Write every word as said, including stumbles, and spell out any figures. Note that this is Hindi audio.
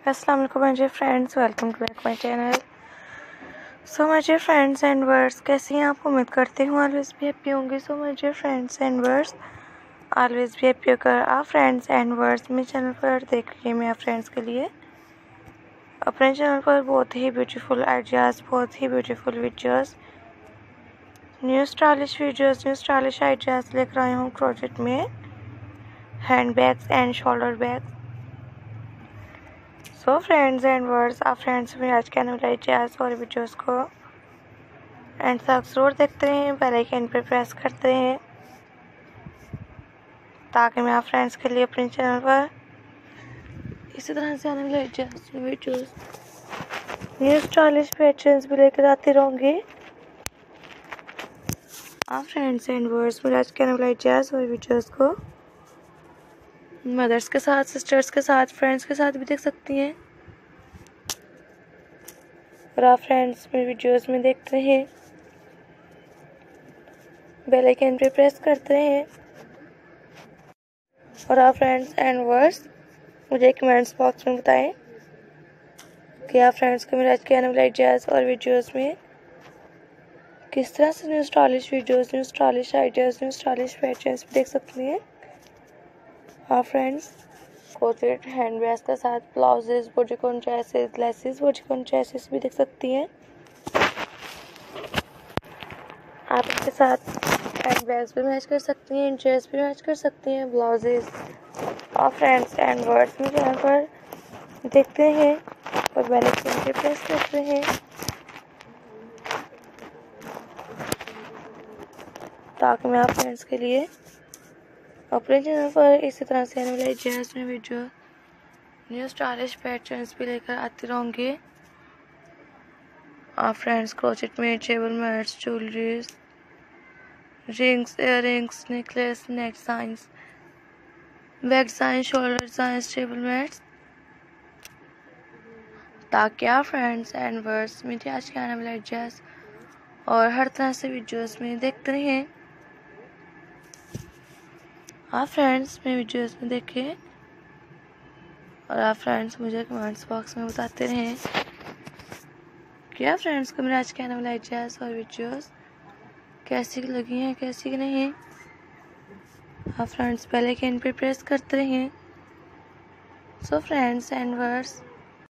अस्सलाम वालेकुम my dear friends, welcome to back my channel. So my dear friends and words, कैसी हैं आप? उम्मीद करती हूँ ऑलवेज भी हैप्पी होंगे। So my dear friends and words, always भी हैप्पी होकर आप फ्रेंड्स एंड वर्ड्स मेरे चैनल पर देख रही हैं। मैं आप फ्रेंड्स के लिए अपने चैनल पर बहुत ही ब्यूटीफुल आइडियाज़, बहुत ही beautiful videos, new stylish videos, new stylish ideas लेकर आए हूँ प्रोजेक्ट में hand bags and shoulder bags. So friends and words, आप फ्रेंड्स में आज के आने वाले आइडियाज़ और वीडियोस को एंड तक ज़रूर देखते हैं, बेल आइकन पर प्रेस करते हैं ताकि मैं आप फ्रेंड्स के लिए अपने चैनल पर इसी तरह से आने वाले ideas videos, new stylish patterns भी लेकर आती रहूँगी। आप फ्रेंड्स एंड वर्ड्स में आज के आने वाले आइडियाज़ और वीडियोस को मदर्स के साथ, सिस्टर्स के साथ, फ्रेंड्स के साथ भी देख सकती हैं। और आप फ्रेंड्स में वीडियोस में देखते हैं, बेल आइकन पे प्रेस करते हैं। और आप फ्रेंड्स एंड वर्ड्स मुझे कमेंट्स बॉक्स में बताएं कि आप फ्रेंड्स को मेरे आज के आने वाले आइडियाज़ और वीडियोस में किस तरह से new stylish videos, new stylish ideas, new stylish patterns भी देख सकती हैं। हाँ फ्रेंड्स, कोटेड हैंड बैग्स के साथ blouses, bodycon dresses, laces, bodycon dresses भी देख सकती हैं। आप इसके साथ हैंड बैग्स भी मैच कर सकती हैं, ड्रेस भी मैच कर सकती हैं, ब्लाउजेस। और फ्रेंड्स एंड वर्ड्स में चैनल पर देखते हैं और बेल आइकन पे प्रेस करते हैं ताकि मैं आप फ्रेंड्स के लिए अपने चैनल पर इसी तरह से आने वाले आइडियाज़ में वीडियो, न्यू स्टाइलिश पैटर्न्स भी लेकर आती रहूँगी। आप फ्रेंड्स क्रोचेट में table mats, jewelleries, rings, ear rings, necklace, neck designs, back design, shoulder designs, table mats, ताकि आप फ्रेंड्स एंड वर्ड्स मेरे आज के आने वाले आइडियाज़ और हर तरह से वीडियोस में देखते रहें। आप फ्रेंड्स में वीडियोस में देखें और आप फ्रेंड्स मुझे कमेंट्स बॉक्स में बताते रहें कि आप फ्रेंड्स को मेरे आज के आने वाले आइडियाज़ और वीडियोस कैसी लगी हैं, कैसी नहीं। आप फ्रेंड्स बेल आइकन पे प्रेस करते रहें। सो फ्रेंड्स एंड वर्ड्स,